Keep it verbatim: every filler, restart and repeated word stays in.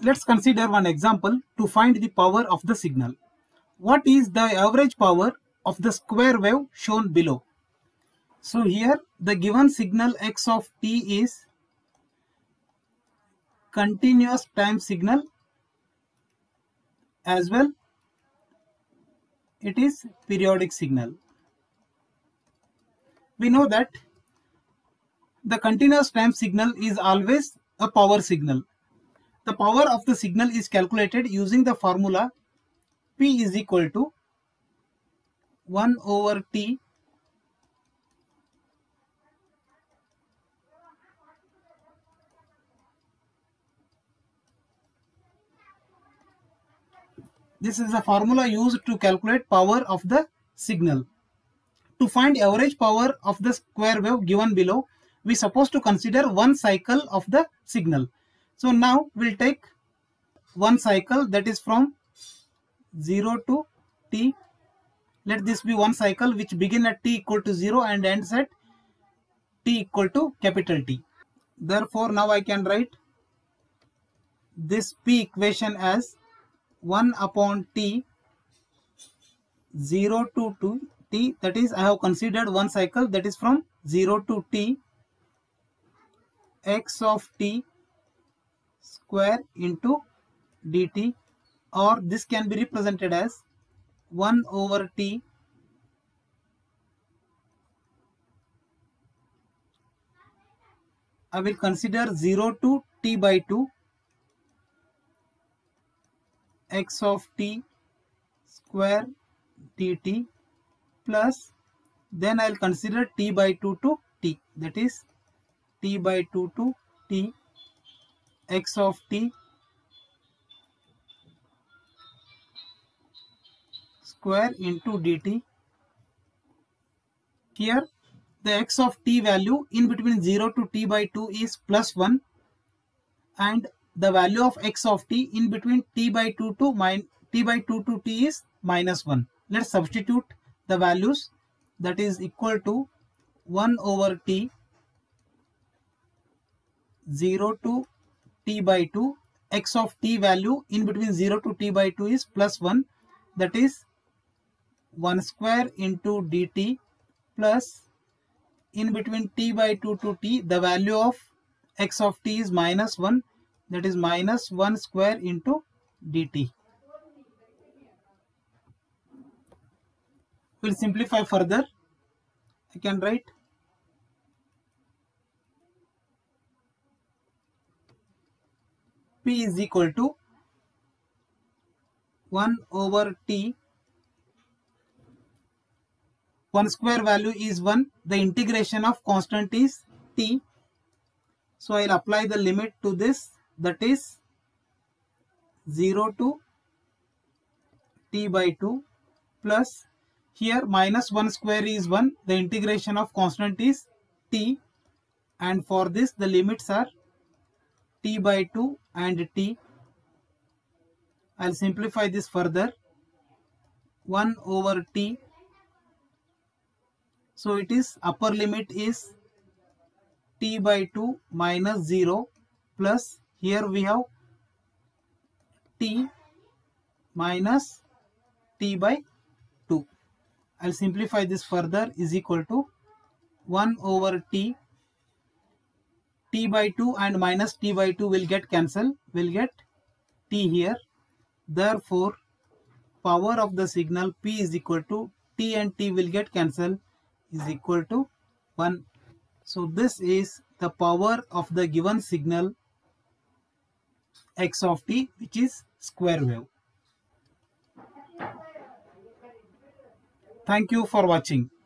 Let's consider one example to find the power of the signal. What is the average power of the square wave shown below? So here the given signal x of t is continuous time signal, as well it is periodic signal. We know that the continuous time signal is always a power signal. The power of the signal is calculated using the formula P is equal to one over T This is the formula used to calculate power of the signal. To find average power of the square wave given below, we suppose to consider one cycle of the signal. So now we'll take one cycle, that is from zero to t. Let this be one cycle which begin at t equal to zero and ends at t equal to capital T. Therefore now I can write this P equation as one upon t zero to two t, that is I have considered one cycle, that is from zero to t x of t square into dt, or this can be represented as one over t I will consider zero to t by two x of t square dt, plus then I will consider t by two to t, that is t by two to t x of t square into dt. Here the x of t value in between zero to t by two is plus one, and the value of x of t in between t by two to min t by two to t is minus one. Let's substitute the values, that is equal to one over t zero to t by two, x of t value in between zero to t by two is plus one, that is one square into dt, plus in between t by two to t the value of x of t is minus one, that is minus one square into dt. We'll simplify further. I can write P is equal to one over t, one square value is one, the integration of constant is t, so I'll apply the limit to this, that is zero to t by two, plus here minus one square is one, the integration of constant is t, and for this the limits are t by two and t. I'll simplify this further, one over t, so it is upper limit is t by two minus zero, plus here we have t minus t by two. I'll simplify this further, is equal to one over t, t by two and minus t by two will get cancelled, will get t here. Therefore power of the signal P is equal to t and t will get cancelled, is equal to one. So this is the power of the given signal x of t, which is square wave. Thank you for watching.